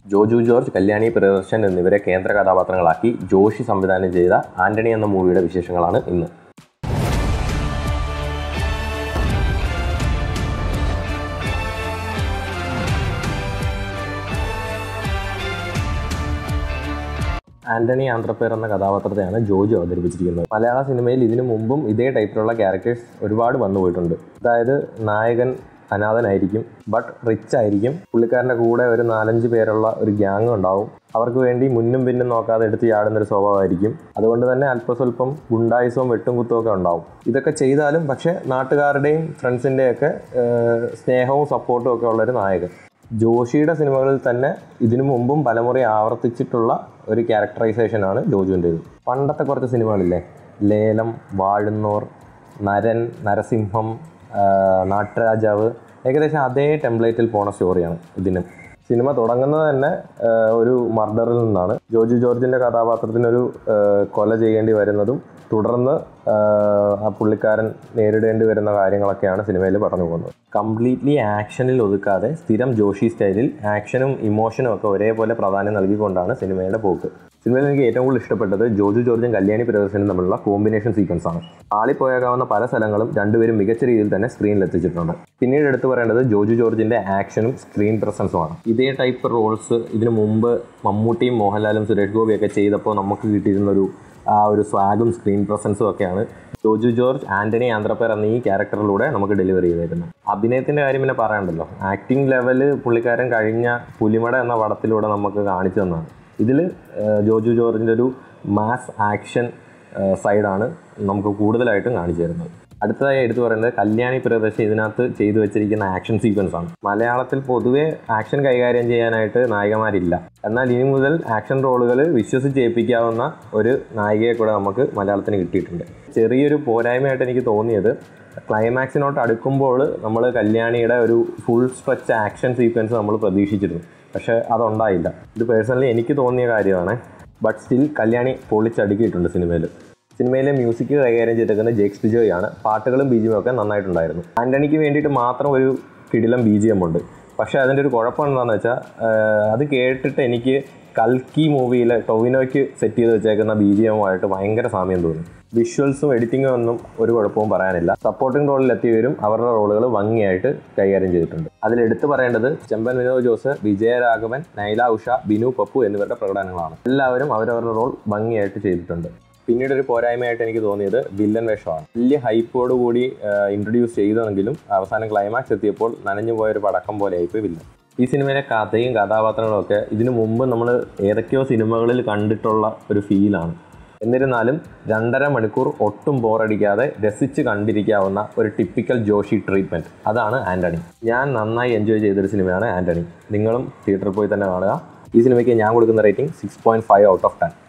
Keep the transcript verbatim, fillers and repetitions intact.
Joju George, Kalyani Priyadarshan എന്നിവരെ കേന്ദ്ര കഥാപാത്രങ്ങളാക്കി ജോഷി സംവിധാനം ചെയ്ത ആന്റണി എന്ന മൂവിയുടെ വിശേഷങ്ങളാണ് ഇന്ന്. ആന്റണി ആന്ത്രപ്പേർ എന്ന കഥാപാത്രത്തെയാണ് ജോജു അവതരിപ്പിച്ചിരിക്കുന്നത്. മലയാള സിനിമയിൽ ഇതിനു മുമ്പും ഇതേ ടൈപ്പിലുള്ള ക്യാരക്ടേഴ്സ് ഒരുപാട് വന്നു പോയിട്ടുണ്ട്. അതായത് നായകൻ അനാഥനായിരിക്കും, ബട്ട് റിച്ച് ആയിരിക്കും. പുള്ളിക്കാരൻ്റെ കൂടെ ഒരു നാലഞ്ച് പേരുള്ള ഒരു ഗ്യാങ് ഉണ്ടാവും. അവർക്ക് വേണ്ടി മുന്നും പിന്നും നോക്കാതെ എടുത്ത് ചാടുന്നൊരു സ്വഭാവമായിരിക്കും. അതുകൊണ്ട് തന്നെ അല്പസ്വല്പം ഗുണ്ടായുസവും വെട്ടും കുത്തും ഒക്കെ ഉണ്ടാവും. ഇതൊക്കെ ചെയ്താലും പക്ഷേ നാട്ടുകാരുടെയും ഫ്രണ്ട്സിൻ്റെയൊക്കെ സ്നേഹവും സപ്പോർട്ടും ഒക്കെ ഉള്ളൊരു നായകൻ. ജോഷിയുടെ സിനിമകളിൽ തന്നെ ഇതിനു മുമ്പും പലമുறை ആവർത്തിച്ചിട്ടുള്ള ഒരു ക്യാരക്ടറൈസേഷനാണ് ജോജുവിൻ്റേത്. പണ്ടത്തെ കുറച്ച് സിനിമകളില്ലേ, ലേലം, വാഴുന്നോർ, നരൻ, നരസിംഹം, നാട്ടുരാജാവ്, ഏകദേശം അതേ ടെംപ്ലേറ്റിൽ പോണ സ്റ്റോറിയാണ് ഇതിന്. സിനിമ തുടങ്ങുന്നത് തന്നെ ഒരു മർഡറിൽ നിന്നാണ്. ജോജു ജോർജിൻ്റെ കഥാപാത്രത്തിനൊരു കൊല ചെയ്യേണ്ടി വരുന്നതും തുടർന്ന് ആ പുള്ളിക്കാരൻ നേരിടേണ്ടി വരുന്ന കാര്യങ്ങളൊക്കെയാണ് സിനിമയിൽ പറഞ്ഞു പോകുന്നത്. കംപ്ലീറ്റ്ലി ആക്ഷനിൽ ഒതുക്കാതെ സ്ഥിരം ജോഷി സ്റ്റൈലിൽ ആക്ഷനും ഇമോഷനും ഒക്കെ ഒരേപോലെ പ്രാധാന്യം നൽകിക്കൊണ്ടാണ് സിനിമയുടെ പോക്ക്. സിനിമയിൽ എനിക്ക് ഏറ്റവും കൂടുതൽ ഇഷ്ടപ്പെട്ടത് ജോജു ജോർജും കല്യാണി പ്രിയദർശനും തമ്മിലുള്ള കോമ്പിനേഷൻ സീക്വൻസ് ആണ്. ആളിപ്പോയേക്കാവുന്ന പല സ്ഥലങ്ങളും രണ്ടുപേരും മികച്ച രീതിയിൽ തന്നെ സ്ക്രീനിൽ എത്തിച്ചിട്ടുണ്ട്. പിന്നീട് എടുത്തു പറയേണ്ടത് ജോജു ജോർജിൻ്റെ ആക്ഷനും സ്ക്രീൻ പ്രസൻസുമാണ്. ഇതേ ടൈപ്പ് റോൾസ് ഇതിനു മുമ്പ് മമ്മൂട്ടിയും മോഹൻലാലും സുരേഷ് ഗോപിയൊക്കെ ചെയ്തപ്പോൾ നമുക്ക് കിട്ടിയിരുന്നൊരു ആ ഒരു സ്വാഗും സ്ക്രീൻ പ്രസൻസും ഒക്കെയാണ് ജോജു ജോർജ് ആന്റണി ആന്ത്രപ്പേർ എന്ന ഈ ക്യാരക്ടറിലൂടെ നമുക്ക് ഡെലിവറി ചെയ്തിരുന്നത്. അഭിനയത്തിൻ്റെ കാര്യം പിന്നെ പറയണ്ടല്ലോ. ആക്ടിങ് ലെവല് പുള്ളിക്കാരൻ കഴിഞ്ഞ പുലിമട എന്ന പടത്തിലൂടെ നമുക്ക് കാണിച്ചു തന്നതാണ്. ഇതിൽ ജോജു ജോർജിൻ്റെ ഒരു മാസ് ആക്ഷൻ സൈഡാണ് നമുക്ക് കൂടുതലായിട്ടും കാണിച്ചു തരുന്നത്. അടുത്തതായി എടുത്തു പറയുന്നത് കല്യാണി പ്രിയദർശൻ ഇതിനകത്ത് ചെയ്തു വെച്ചിരിക്കുന്ന ആക്ഷൻ സീക്വൻസ് ആണ്. മലയാളത്തിൽ പൊതുവെ ആക്ഷൻ കൈകാര്യം ചെയ്യാനായിട്ട് നായികമാരില്ല. എന്നാൽ ഇനി മുതൽ ആക്ഷൻ റോളുകൾ വിശ്വസിച്ച് ഏൽപ്പിക്കാവുന്ന ഒരു നായികയെ കൂടെ നമുക്ക് മലയാളത്തിന് കിട്ടിയിട്ടുണ്ട്. ചെറിയൊരു പോരായ്മയായിട്ട് എനിക്ക് തോന്നിയത് ക്ലൈമാക്സിനോട്ട് അടുക്കുമ്പോൾ നമ്മൾ കല്യാണിയുടെ ഒരു ഫുൾ സ്ട്രെച്ച് ആക്ഷൻ സീക്വൻസ് നമ്മൾ പ്രതീക്ഷിച്ചിരുന്നു. പക്ഷേ അതുണ്ടായില്ല. ഇത് പേഴ്സണലി എനിക്ക് തോന്നിയ കാര്യമാണ്. ബട്ട് സ്റ്റിൽ കല്യാണി പൊളിച്ചടുക്കിയിട്ടുണ്ട് സിനിമയിൽ. സിനിമയിലെ മ്യൂസിക് കൈകാര്യം ചെയ്തിരിക്കുന്നത് ജേക്സ് ബിജോയ് ആണ്. പാട്ടുകളും ബി ജി എം ഒക്കെ നന്നായിട്ടുണ്ടായിരുന്നു. ആന്റണിക്ക് വേണ്ടിയിട്ട് മാത്രം ഒരു കിടിലം ബി ജി എം ഉണ്ട്. പക്ഷേ അതിൻ്റെ ഒരു കുഴപ്പം എന്താണെന്ന് വെച്ചാൽ അത് കേട്ടിട്ട് എനിക്ക് കൽക്കി മൂവിയിലെ ടൊവിനോയ്ക്ക് സെറ്റ് ചെയ്ത് വെച്ചേക്കുന്ന ബി ജി എമ്മുമായിട്ട് ഭയങ്കര സാമ്യം തോന്നി. വിഷ്വൽസും എഡിറ്റിങ്ങും ഒന്നും ഒരു കുഴപ്പവും പറയാനില്ല. സപ്പോർട്ടിംഗ് റോളിൽ എത്തിയവരും അവരുടെ റോളുകൾ ഭംഗിയായിട്ട് കൈകാര്യം ചെയ്തിട്ടുണ്ട്. അതിലെടുത്ത് പറയേണ്ടത് ചെമ്പൻ വിനോദ് ജോസ്, വിജയരാഘവൻ, നൈല ഉഷ, ബിനു പപ്പു എന്നിവരുടെ പ്രകടനങ്ങളാണ്. എല്ലാവരും അവരവരുടെ റോൾ ഭംഗിയായിട്ട് ചെയ്തിട്ടുണ്ട്. പിന്നീട് ഒരു പോരായ്മയായിട്ട് എനിക്ക് തോന്നിയത് വില്ലൻ വേഷമാണ്. വലിയ ഹൈപ്പോട് കൂടി ഇൻട്രൊഡ്യൂസ് ചെയ്തെങ്കിലും അവസാനം ക്ലൈമാക്സ് എത്തിയപ്പോൾ നനഞ്ഞു പോയൊരു പടക്കം പോലെ ആയിപ്പോയി വില്ലൻ. ഈ സിനിമയിലെ കഥയും കഥാപാത്രങ്ങളും ഒക്കെ ഇതിനു മുമ്പ് നമ്മൾ ഏതൊക്കെയോ സിനിമകളിൽ കണ്ടിട്ടുള്ള ഒരു ഫീലാണ്. എന്നിരുന്നാലും രണ്ടര മണിക്കൂർ ഒട്ടും ബോറടിക്കാതെ രസിച്ച് കണ്ടിരിക്കാവുന്ന ഒരു ടിപ്പിക്കൽ ജോഷി ട്രീറ്റ്മെൻറ്റ്, അതാണ് ആന്റണി. ഞാൻ നന്നായി എൻജോയ് ചെയ്തൊരു സിനിമയാണ് ആന്റണി. നിങ്ങളും തിയേറ്ററിൽ പോയി തന്നെ കാണുക. ഈ സിനിമയ്ക്ക് ഞാൻ കൊടുക്കുന്ന rating six point five out of ten.